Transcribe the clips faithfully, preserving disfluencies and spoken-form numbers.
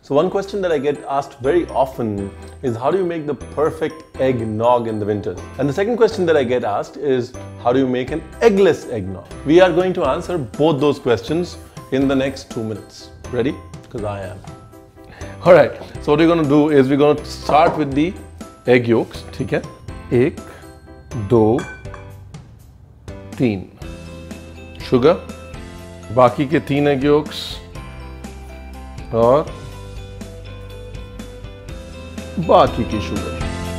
So one question that I get asked very often is how do you make the perfect eggnog in the winter? And the second question that I get asked is how do you make an eggless eggnog? We are going to answer both those questions in the next two minutes. Ready? Because I am. Alright, so what we're going to do is we're going to start with the egg yolks. ठीक है? एक, दो, तीन. Sugar. बाकी के तीन egg yolks. और बाकी की शुगर.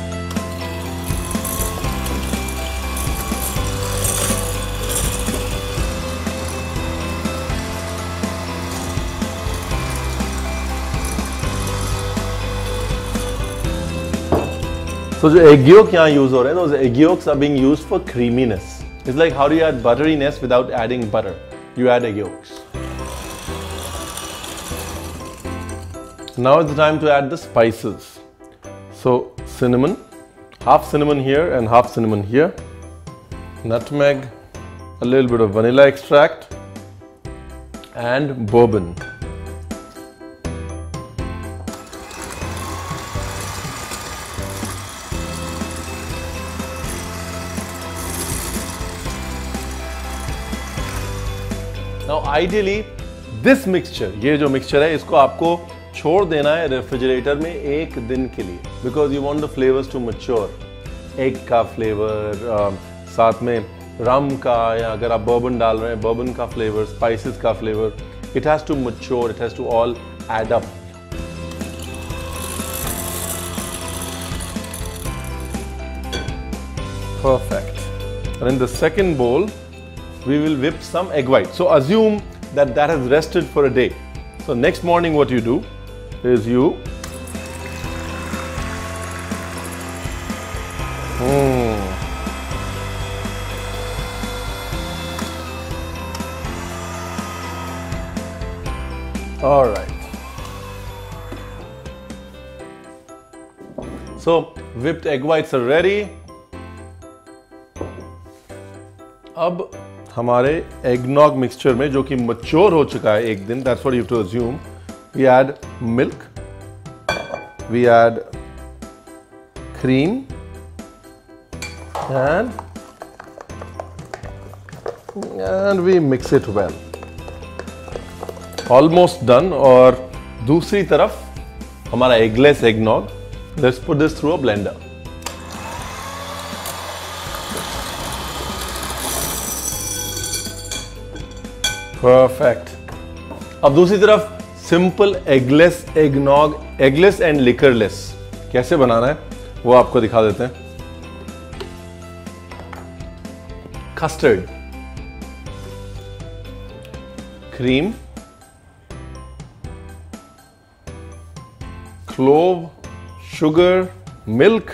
So जो egg yolk यहाँ use हो रहे हैं, those egg yolks are being used for creaminess. It's like how do you add butteriness without adding butter? You add egg yolks. Now it's the time to add the spices. So cinnamon, half cinnamon here and half cinnamon here. Nutmeg, a little bit of vanilla extract, and bourbon. Now ideally, this mixture, ये जो mixture है, इसको आपको छोड़ देना है refrigerator में एक दिन के लिए, because you want the flavors to mature. Egg का flavor, uh, साथ में rum का, या अगर आप bourbon डाल रहे हैं, bourbon का flavor, spices का flavor, it has to mature, it has to all add up. Perfect. And in the second bowl, we will whip some egg white. So assume that that has rested for a day. So next morning what you do is you mm. all right. So whipped egg whites are ready. अब हमारे eggnog mixture में जो कि mature हो चुका है एक दिन, that's what you have to assume. We add milk, we add cream, and and we mix it well. Almost done. और दूसरी तरफ हमारा eggless eggnog. Let's put this through a blender. Perfect. अब दूसरी तरफ simple eggless eggnog, eggless and liquorless कैसे बनाना है वो आपको दिखा देते हैं. Custard, cream, clove, sugar, milk,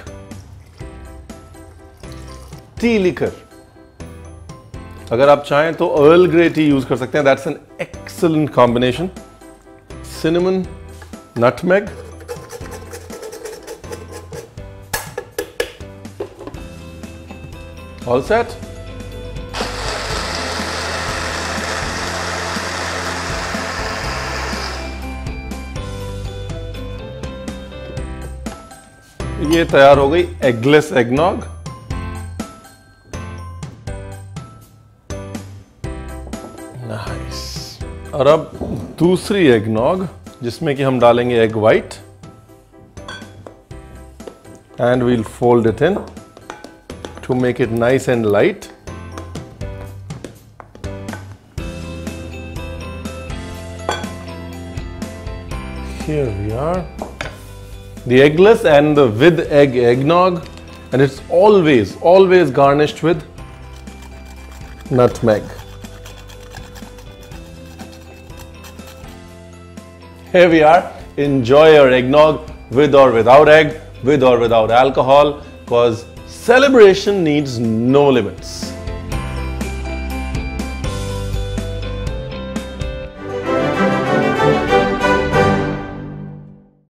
tea liquor. अगर आप चाहें तो अर्ल ग्रे टी यूज कर सकते हैं. That's an excellent combination. Cinnamon, nutmeg, all set. ये तैयार हो गई eggless eggnog. Nice. और अब दूसरी eggnog जिसमें कि हम डालेंगे egg white and we'll fold it in to make it nice and light. Here we are. The eggless and the with egg eggnog, and it's always, always garnished with nutmeg. Here we are. Enjoy your eggnog with or without egg, with or without alcohol, because celebration needs no limits.